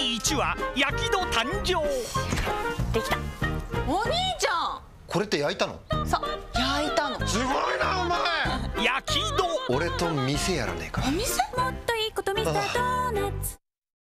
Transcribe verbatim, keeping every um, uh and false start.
いいちわ焼き戸誕生。 できた。 お兄ちゃん、 これって焼いたの？ さ、焼いたの。 すごいなお前。 焼き戸。 俺と店やらねえか。 お店？ もっといいことミスタードーナツ。